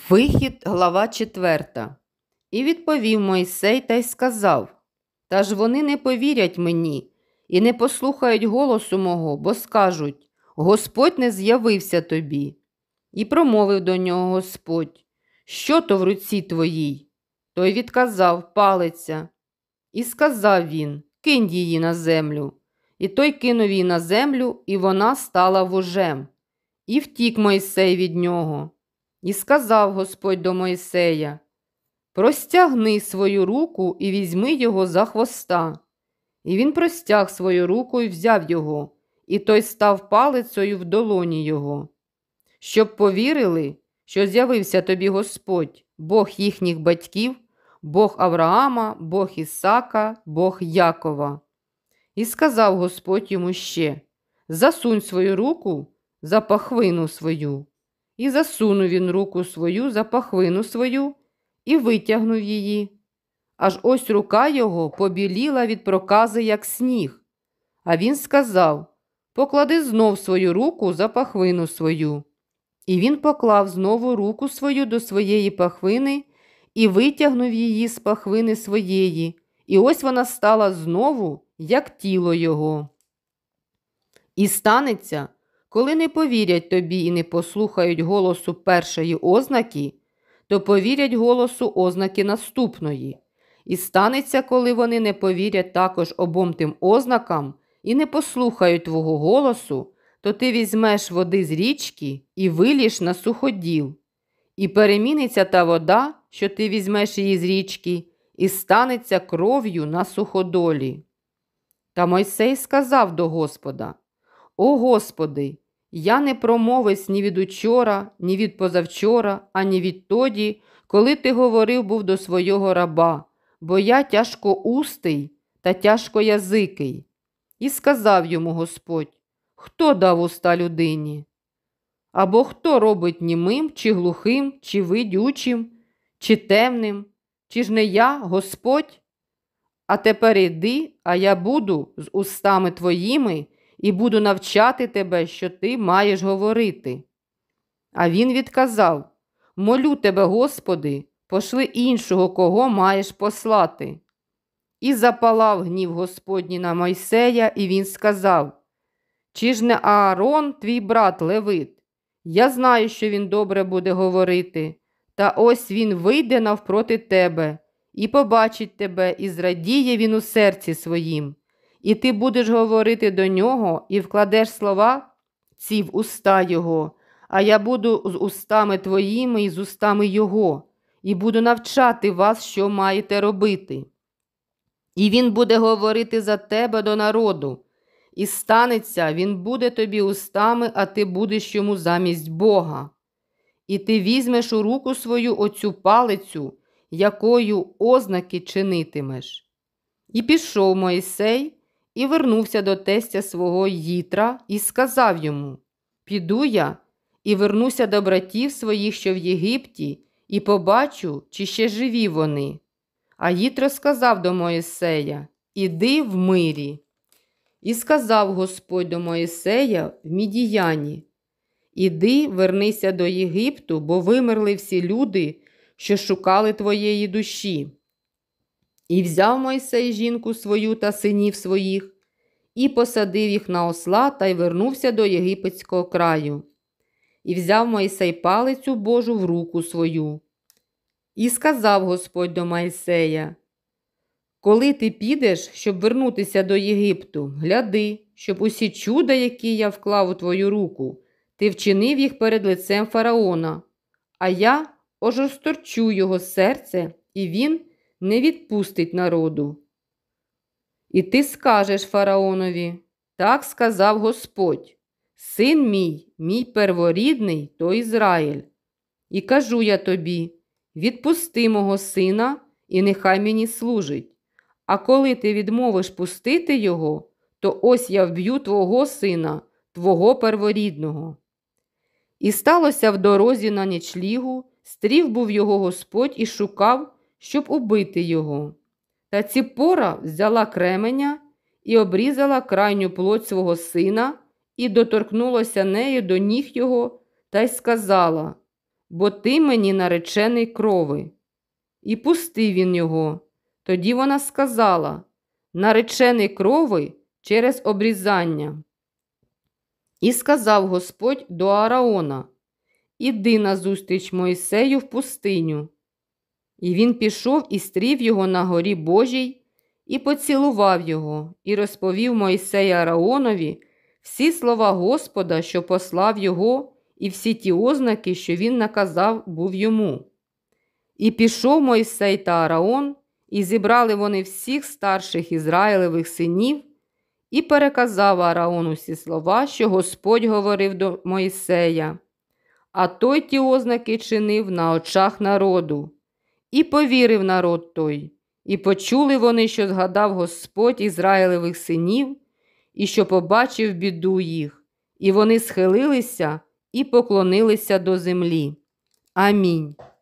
Вихід, глава 4. І відповів Мойсей та й сказав: «Та ж вони не повірять мені і не послухають голосу мого, бо скажуть: Господь не з'явився тобі». І промовив до нього Господь: «Що то в руці твоїй?» Той відказав: «Палиця». І сказав він: «Кинь її на землю». І той кинув її на землю, і вона стала вожем. І втік Мойсей від нього. І сказав Господь до Мойсея: «Простягни свою руку і візьми його за хвоста». І він простяг свою руку і взяв його, і той став палицею в долоні його. Щоб повірили, що з'явився тобі Господь, Бог їхніх батьків, Бог Авраама, Бог Ісака, Бог Якова. І сказав Господь йому ще: «Засунь свою руку за пахвину свою». І засунув він руку свою за пахвину свою і витягнув її. Аж ось рука його побіліла від прокази, як сніг. А він сказав: «Поклади знов свою руку за пахвину свою». І він поклав знову руку свою до своєї пахвини і витягнув її з пахвини своєї, і ось вона стала знову, як тіло його. І станеться, коли не повірять тобі і не послухають голосу першої ознаки, то повірять голосу ознаки наступної. І станеться, коли вони не повірять також обом тим ознакам і не послухають твого голосу, то ти візьмеш води з річки і вилієш на суходіл. І переміниться та вода, що ти візьмеш її з річки, і станеться кров'ю на суходолі. Та Мойсей сказав до Господа: «О Господи, я не промовець ні від учора, ні від позавчора, ані відтоді, коли ти говорив був до свого раба, бо я тяжкоустий та тяжкоязикий». І сказав йому Господь: «Хто дав уста людині? Або хто робить німим, чи глухим, чи видючим, чи темним? Чи ж не я, Господь? А тепер іди, а я буду з устами твоїми і буду навчати тебе, що ти маєш говорити». А він відказав: «Молю тебе, Господи, пошли іншого, кого маєш послати». І запалав гнів Господній на Мойсея, і він сказав: «Чи ж не Аарон, твій брат Левит? Я знаю, що він добре буде говорити. Та ось він вийде навпроти тебе, і побачить тебе, і зрадіє він у серці своїм. І ти будеш говорити до нього, і вкладеш слова ці в уста його, а я буду з устами твоїми і з устами його, і буду навчати вас, що маєте робити. І він буде говорити за тебе до народу. І станеться, він буде тобі устами, а ти будеш йому замість Бога. І ти візьмеш у руку свою оцю палицю, якою ознаки чинитимеш». І пішов Мойсей, і вернувся до тестя свого Їтра, і сказав йому: «Піду я, і вернуся до братів своїх, що в Єгипті, і побачу, чи ще живі вони». А Їтро сказав до Мойсея: «Іди в мирі». І сказав Господь до Мойсея в Мідіяні: «Іди, вернися до Єгипту, бо вимерли всі люди, що шукали твоєї душі». І взяв Мойсей жінку свою та синів своїх, і посадив їх на осла, та й вернувся до єгипетського краю. І взяв Мойсей палицю Божу в руку свою. І сказав Господь до Мойсея: «Коли ти підеш, щоб вернутися до Єгипту, гляди, щоб усі чуда, які я вклав у твою руку, ти вчинив їх перед лицем фараона, а я ожесторчу його серце, і він не відпустить народу. І ти скажеш фараонові: так сказав Господь: син мій, мій перворідний, то Ізраїль. І кажу я тобі: відпусти мого сина, і нехай мені служить. А коли ти відмовиш пустити його, то ось я вб'ю твого сина, твого перворідного». І сталося в дорозі на нічлігу, стрів був його Господь і шукав, щоб убити його. Та Ціппора взяла кременя і обрізала крайню плоть свого сина, і доторкнулася нею до ніг його, та й сказала: бо ти мені наречений крови. І пустив він його. Тоді вона сказала: наречений крови через обрізання. І сказав Господь до Аарона: іди назустріч Мойсею в пустиню. І він пішов і стрів його на горі Божій, і поцілував його, і розповів Мойсей Ааронові всі слова Господа, що послав його, і всі ті ознаки, що він наказав був йому. І пішов Мойсей та Аароон, і зібрали вони всіх старших Ізраїлевих синів, і переказав Аарону всі слова, що Господь говорив до Мойсея. А той ті ознаки чинив на очах народу. І повірив народ той, і почули вони, що згадав Господь Ізраїлевих синів, і що побачив біду їх, і вони схилилися і поклонилися до землі. Амінь.